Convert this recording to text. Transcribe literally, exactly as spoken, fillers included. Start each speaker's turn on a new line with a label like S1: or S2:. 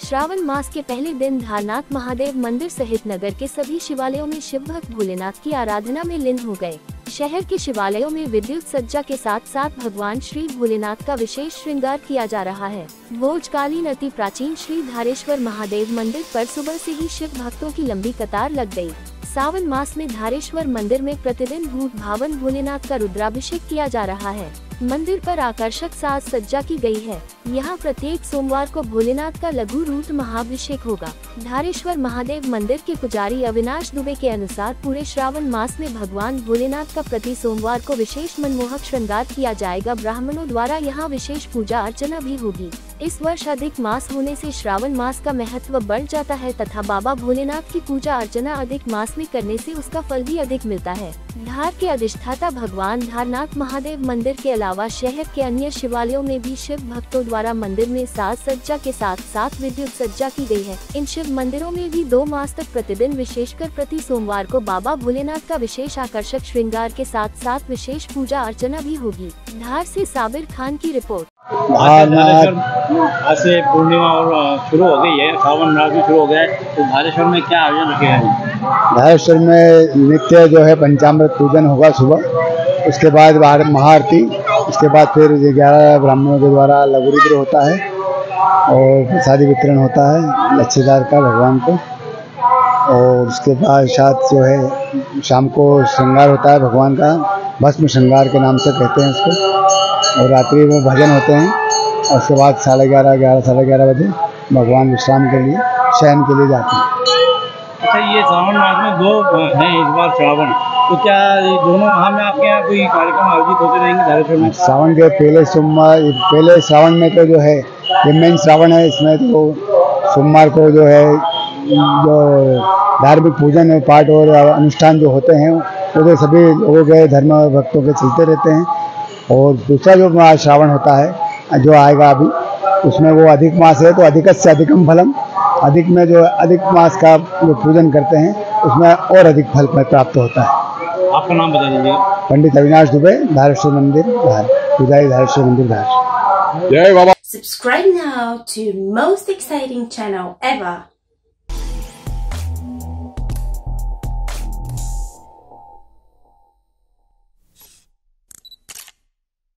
S1: श्रावण मास के पहले दिन धारनाथ महादेव मंदिर सहित नगर के सभी शिवालयों में शिव भक्त भोलेनाथ की आराधना में लीन हो गए। शहर के शिवालयों में विद्युत सज्जा के साथ साथ भगवान श्री भोलेनाथ का विशेष श्रृंगार किया जा रहा है। भोजकालीन अति प्राचीन श्री धारेश्वर महादेव मंदिर पर सुबह से ही शिव भक्तों की लंबी कतार लग गई। सावन मास में धारेश्वर मंदिर में प्रतिदिन भूत भावन भोलेनाथ का रुद्राभिषेक किया जा रहा है। मंदिर पर आकर्षक साज सज्जा की गई है। यहाँ प्रत्येक सोमवार को भोलेनाथ का लघु रूद्र महाभिषेक होगा। धारेश्वर महादेव मंदिर के पुजारी अविनाश दुबे के अनुसार पूरे श्रावण मास में भगवान भोलेनाथ का प्रति सोमवार को विशेष मनमोहक श्रृंगार किया जाएगा। ब्राह्मणों द्वारा यहाँ विशेष पूजा अर्चना भी होगी। इस वर्ष अधिक मास होने से श्रावण मास का महत्व बढ़ जाता है तथा बाबा भोलेनाथ की पूजा अर्चना अधिक मास में करने से उसका फल भी अधिक मिलता है। धार के अधिष्ठाता भगवान धारनाथ महादेव मंदिर के अलावा शहर के अन्य शिवालयों में भी शिव भक्तों द्वारा मंदिर में साज सज्जा के साथ साथ विद्युत सज्जा की गई है। इन शिव मंदिरों में भी दो मास तक प्रतिदिन विशेषकर प्रति सोमवार को बाबा भोलेनाथ का विशेष आकर्षक श्रृंगार के साथ साथ विशेष पूजा अर्चना भी होगी। धार से साबिर खान की रिपोर्ट।
S2: आज से पूर्णिमा और शुरू हो गई है, सावन मास भी शुरू हो गया है, तो धारेश्वर में क्या आयोजन रखे हैं?
S3: धारेश्वर में नित्य जो है पंचामृत पूजन होगा सुबह, उसके बाद बाहर महाआरती, उसके बाद फिर ग्यारह ब्राह्मणों के द्वारा लघु रुद्र होता है और प्रसादी वितरण होता है लच्छेदार का भगवान को, और उसके बाद साथ जो है शाम को श्रृंगार होता है भगवान का, भस्म श्रृंगार के नाम से कहते हैं उसको, और रात्रि में भजन होते हैं और उसके बाद साढ़े ग्यारह ग्यारह साढ़े ग्यारह बजे भगवान विश्राम के लिए शयन के लिए जाते हैं।
S2: अच्छा, ये सावन मास में दो हैं इस बार श्रावण, तो क्या दोनों माह में आपके यहाँ कोई कार्यक्रम आयोजित होते रहेंगे धारेश्वर में?
S3: सावन के पहले सोमवार पहले श्रावण में तो जो है ये मेन श्रावण है, इसमें तो सोमवार को जो है जो धार्मिक पूजन पाठ और अनुष्ठान जो होते हैं वो तो सभी लोगों के धर्म भक्तों के चलते रहते हैं। और दूसरा जो श्रावण होता है जो आएगा अभी, उसमें वो अधिक मास है तो अधिक से अधिकम फलम, अधिक में जो अधिक मास का जो पूजन करते हैं उसमें और अधिक फल प्राप्त होता है।
S2: आपका नाम बता दीजिए।
S3: पंडित अविनाश दुबे, धारेश्वर मंदिर धार, पुजारी धारेश्वर मंदिर धार।
S2: जय बाबा।
S4: Subscribe now to most exciting channel ever.